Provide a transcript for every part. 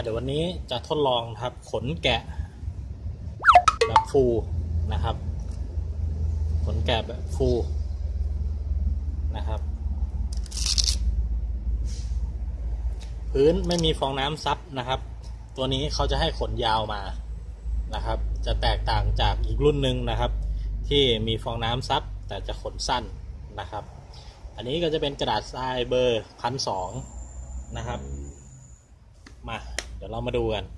เดี๋ยววันนี้จะทดลองครับขนแกะแบบฟูนะครับขนแกะแบบฟูนะครับพื้นไม่มีฟองน้ำซับนะครับตัวนี้เขาจะให้ขนยาวมานะครับจะแตกต่างจากอีกรุ่นหนึ่งนะครับที่มีฟองน้ำซับแต่จะขนสั้นนะครับอันนี้ก็จะเป็นกระดาษทรายเบอร์1,200นะครับมาเดี๋ยวเรามาดูกัน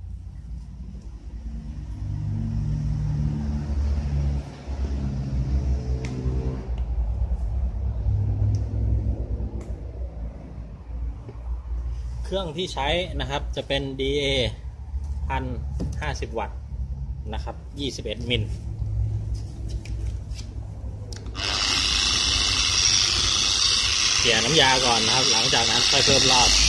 เครื่องที่ใช้นะครับจะเป็น DA 1050 วัตต์นะครับ21 มิลเกี่ยน้ำยาก่อนนะครับหลังจากนั้นค่อยเพิ่มรอบ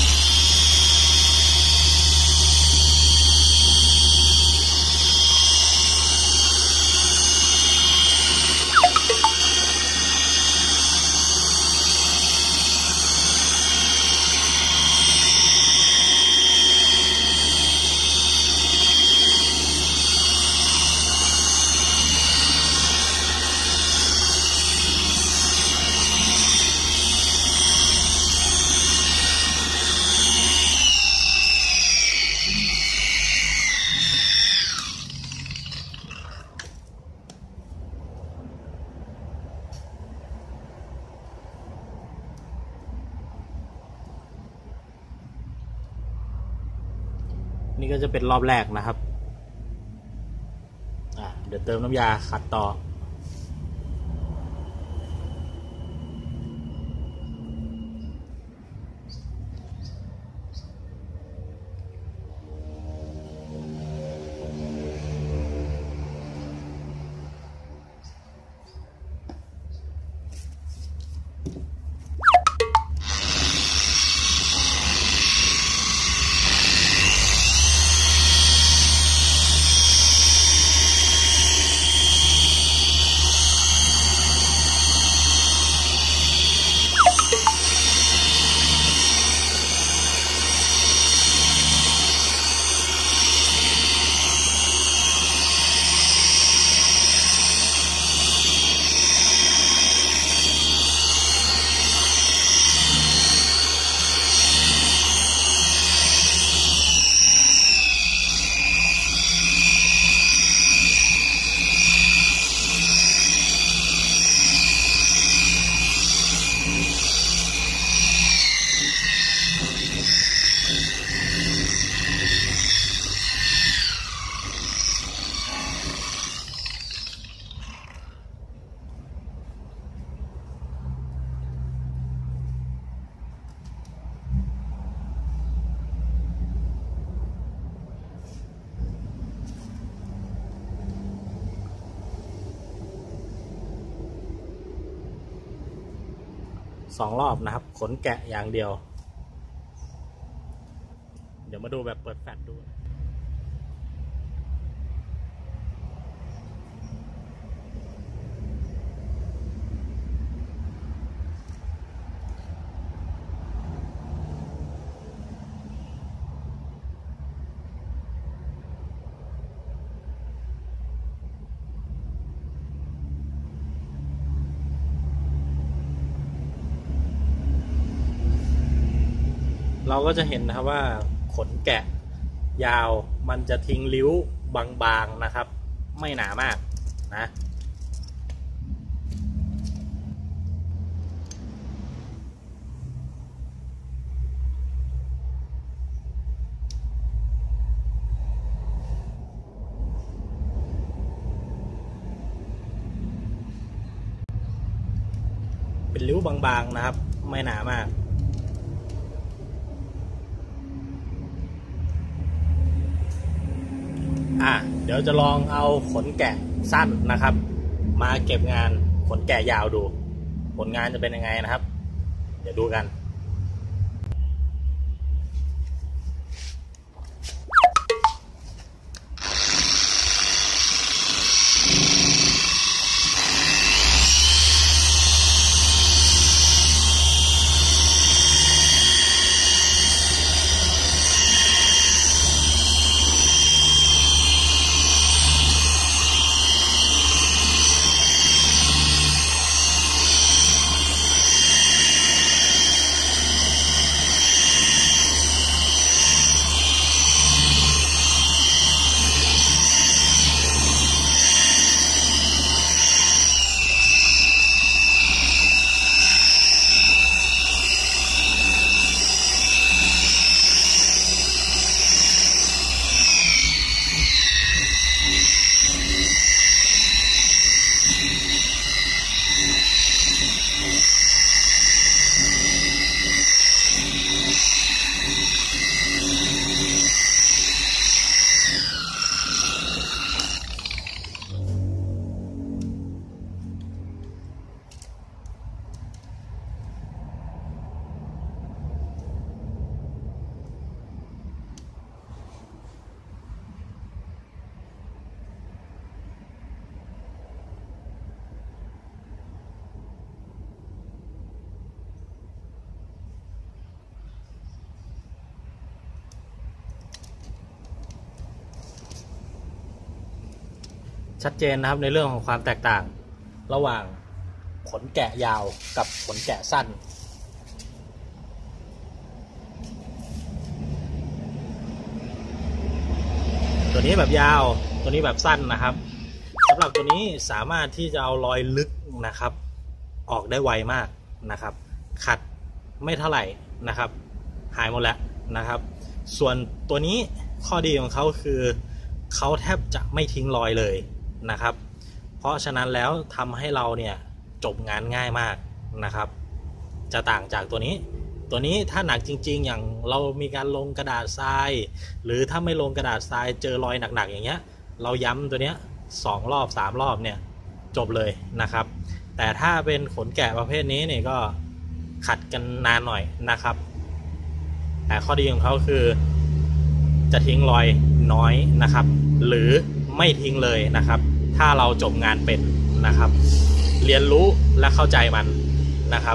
นี่ก็จะเป็นรอบแรกนะครับเดี๋ยวเติมน้ำยาขัดต่อ2 รอบนะครับขนแกะอย่างเดียวเดี๋ยวมาดูแบบเปิดแฟลชดูเราก็จะเห็นนะครับว่าขนแกะยาวมันจะทิ้งริ้วบางๆนะครับไม่หนามากนะเป็นริ้วบางๆนะครับไม่หนามากเดี๋ยวจะลองเอาขนแกะสั้นนะครับมาเก็บงานขนแกะยาวดูผลงานจะเป็นยังไงนะครับเดี๋ยวดูกัน นชัดเจนนะครับในเรื่องของความแตกต่างระหว่างขนแกะยาวกับขนแกะสั้นตัวนี้แบบยาวตัวนี้แบบสั้นนะครับสำหรับตัวนี้สามารถที่จะเอารอยลึกนะครับออกได้ไวมากนะครับขัดไม่เท่าไหร่นะครับหายหมดแล้วนะครับส่วนตัวนี้ข้อดีของเขาคือเขาแทบจะไม่ทิ้งรอยเลยนะครับเพราะฉะนั้นแล้วทำให้เราเนี่ยจบงานง่ายมากนะครับจะต่างจากตัวนี้ถ้าหนักจริงๆอย่างเรามีการลงกระดาษทรายหรือถ้าไม่ลงกระดาษทรายเจอรอยหนักๆอย่างเงี้ยเราย้ำตัวเนี้ย2 รอบ 3 รอบเนี่ยจบเลยนะครับแต่ถ้าเป็นขนแกะประเภทนี้เนี่ยก็ขัดกันนานหน่อยนะครับแต่ข้อดีของเขาคือจะทิ้งรอยน้อยนะครับหรือไม่ทิ้งเลยนะครับถ้าเราจบงานเป็นนะครับเรียนรู้และเข้าใจมันนะครับ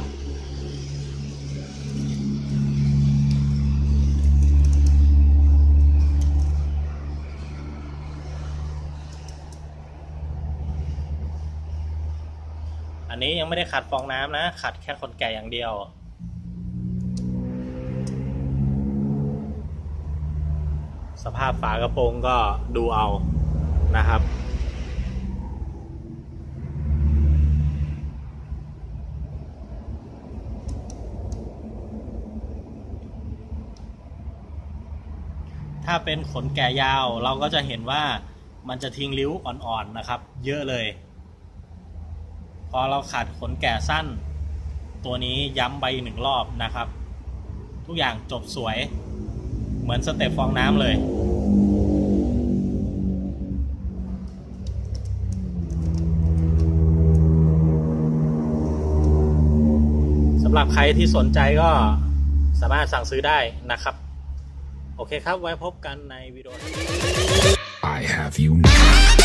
อันนี้ยังไม่ได้ขัดฟองน้ำนะขัดแค่ขนแกะอย่างเดียวสภาพฝากระโปรงก็ดูเอานะครับถ้าเป็นขนแกะยาวเราก็จะเห็นว่ามันจะทิ้งริ้วอ่อนๆนะครับเยอะเลยพอเราขัดขนแกะสั้นตัวนี้ย้ำไป1 รอบนะครับทุกอย่างจบสวยเหมือนสเต็ปฟองน้ำเลยสำหรับใครที่สนใจก็สามารถสั่งซื้อได้นะครับโอเคครับไว้พบกันในวิดีโอ